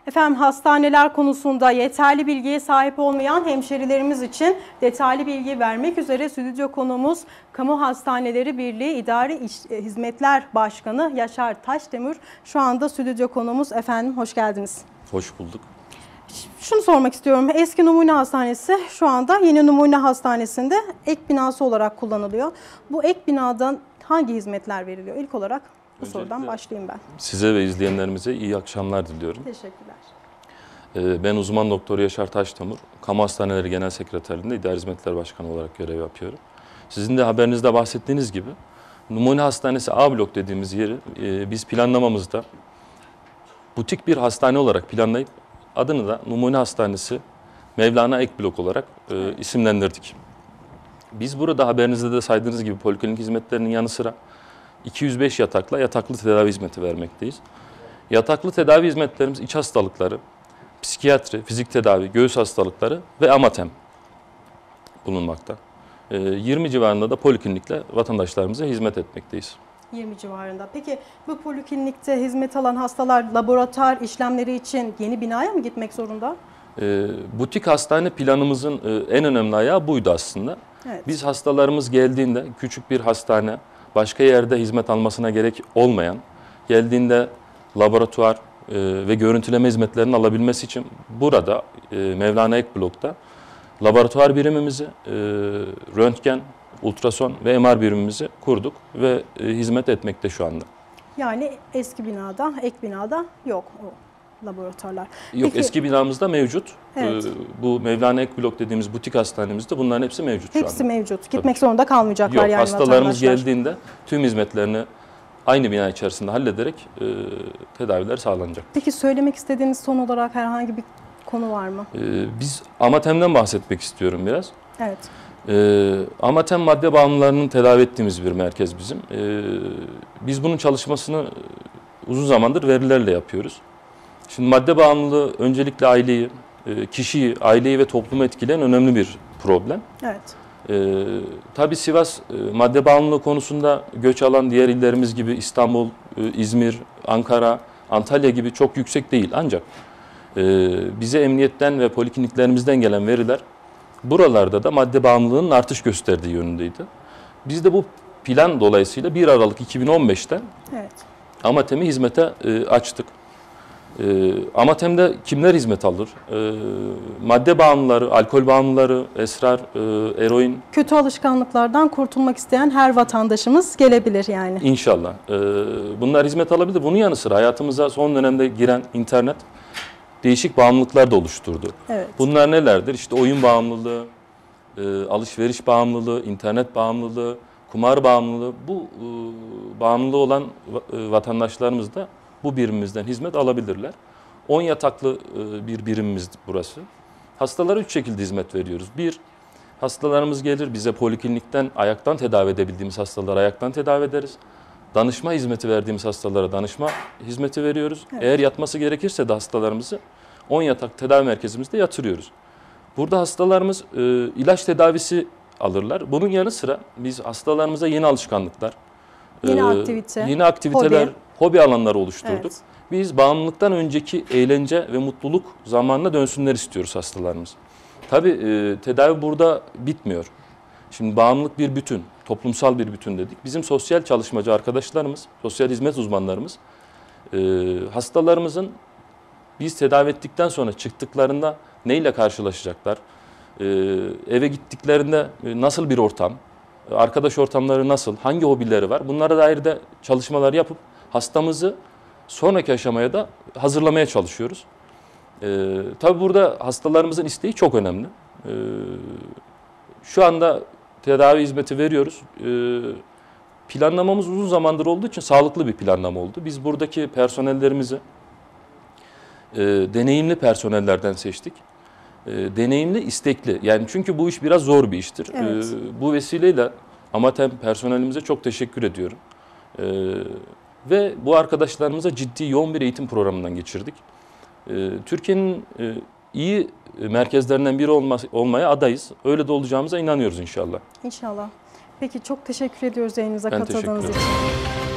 Efendim hastaneler konusunda yeterli bilgiye sahip olmayan hemşerilerimiz için detaylı bilgi vermek üzere stüdyo konuğumuz Kamu Hastaneleri Birliği İdari Hizmetler Başkanı Yaşar Taşdemir. Şu anda stüdyo konuğumuz. Efendim hoş geldiniz. Hoş bulduk. Şunu sormak istiyorum. Eski Numune Hastanesi şu anda Yeni Numune Hastanesi'nde ek binası olarak kullanılıyor. Bu ek binadan hangi hizmetler veriliyor? İlk olarak bu sorudan başlayayım ben. Size ve izleyenlerimize iyi akşamlar diliyorum. Teşekkürler. Ben uzman doktor Yaşar Taşdemir, Kamu Hastaneleri Genel Sekreterliğinde İdari Hizmetler Başkanı olarak görev yapıyorum. Sizin de haberinizde bahsettiğiniz gibi Numune Hastanesi A blok dediğimiz yeri biz planlamamızda butik bir hastane olarak planlayıp adını da Numune Hastanesi Mevlana Ek Blok olarak isimlendirdik. Biz burada haberinizde de saydığınız gibi poliklinik hizmetlerinin yanı sıra 205 yatakla yataklı tedavi hizmeti vermekteyiz. Yataklı tedavi hizmetlerimiz iç hastalıkları, psikiyatri, fizik tedavi, göğüs hastalıkları ve amatem bulunmakta. 20 civarında da poliklinikle vatandaşlarımıza hizmet etmekteyiz. 20 civarında. Peki bu poliklinikte hizmet alan hastalar laboratuvar işlemleri için yeni binaya mı gitmek zorunda? Butik hastane planımızın en önemli ayağı buydu aslında. Evet. Biz hastalarımız geldiğinde küçük bir hastane, başka yerde hizmet almasına gerek olmayan, geldiğinde laboratuvar ve görüntüleme hizmetlerini alabilmesi için burada Mevlana Ek Blok'ta laboratuvar birimimizi, röntgen, ultrason ve MR birimimizi kurduk ve hizmet etmekte şu anda. Yani eski binada, ek binada yok o laboratuvarlar. Yok, Peki, eski binamızda mevcut. Evet. Bu Mevlana Ek Blok dediğimiz butik hastanemizde bunların hepsi mevcut şu anda. Hepsi mevcut. Gitmek zorunda kalmayacaklar Yok, yani hastalarımız vatandaşlar. geldiğinde tüm hizmetlerini aynı bina içerisinde hallederek tedaviler sağlanacak. Peki söylemek istediğiniz son olarak herhangi bir konu var mı? Biz Amatem'den bahsetmek istiyorum biraz. Evet. Amatem madde bağımlılarının tedavi ettiğimiz bir merkez bizim. Biz bunun çalışmasını uzun zamandır verilerle yapıyoruz. Şimdi madde bağımlılığı öncelikle aileyi, kişiyi, aileyi ve toplumu etkileyen önemli bir problem. Evet. Tabii Sivas madde bağımlılığı konusunda göç alan diğer illerimiz gibi İstanbul, İzmir, Ankara, Antalya gibi çok yüksek değil. Ancak bize emniyetten ve polikliniklerimizden gelen veriler buralarda da madde bağımlılığının artış gösterdiği yönündeydi. Biz de bu plan dolayısıyla 1 Aralık 2015'ten Evet. Amatem'i hizmete açtık. Amatem'de kimler hizmet alır? Madde bağımlıları, alkol bağımlıları, esrar, eroin. Kötü alışkanlıklardan kurtulmak isteyen her vatandaşımız gelebilir yani. İnşallah. Bunlar hizmet alabilir. Bunun yanı sıra hayatımıza son dönemde giren internet değişik bağımlılıklar da oluşturdu. Evet. Bunlar nelerdir? İşte oyun bağımlılığı, alışveriş bağımlılığı, internet bağımlılığı, kumar bağımlılığı. Bu bağımlılığı olan vatandaşlarımız da bu birimimizden hizmet alabilirler. 10 yataklı bir birimimiz burası. Hastalara 3 şekilde hizmet veriyoruz. 1, hastalarımız gelir bize poliklinikten ayaktan tedavi edebildiğimiz hastaları ayaktan tedavi ederiz. Danışma hizmeti verdiğimiz hastalara danışma hizmeti veriyoruz. Evet. Eğer yatması gerekirse de hastalarımızı 10 yatak tedavi merkezimizde yatırıyoruz. Burada hastalarımız ilaç tedavisi alırlar. Bunun yanı sıra biz hastalarımıza yeni alışkanlıklar, yeni aktiviteler, hobi alanları oluşturduk. Evet. Biz bağımlılıktan önceki eğlence ve mutluluk zamanına dönsünler istiyoruz hastalarımız. Tabii tedavi burada bitmiyor. Şimdi bağımlılık bir bütün, toplumsal bir bütün dedik. Bizim sosyal çalışmacı arkadaşlarımız, sosyal hizmet uzmanlarımız hastalarımızın biz tedavi ettikten sonra çıktıklarında neyle karşılaşacaklar? Eve gittiklerinde nasıl bir ortam? Arkadaş ortamları nasıl? Hangi hobileri var? Bunlara dair de çalışmalar yapıp hastamızı sonraki aşamaya da hazırlamaya çalışıyoruz. Tabii burada hastalarımızın isteği çok önemli. Şu anda tedavi hizmeti veriyoruz. Planlamamız uzun zamandır olduğu için sağlıklı bir planlama oldu. Biz buradaki personellerimizi deneyimli personellerden seçtik. Deneyimli, istekli. Yani çünkü bu iş biraz zor bir iştir. Evet. Bu vesileyle Amatem personelimize çok teşekkür ediyorum. Ve bu arkadaşlarımıza ciddi yoğun bir eğitim programından geçirdik. Türkiye'nin iyi merkezlerinden biri olmaya adayız. Öyle de olacağımıza inanıyoruz inşallah. İnşallah. Peki çok teşekkür ediyoruz yayınımıza Ben katıldığınız teşekkür ederim. için.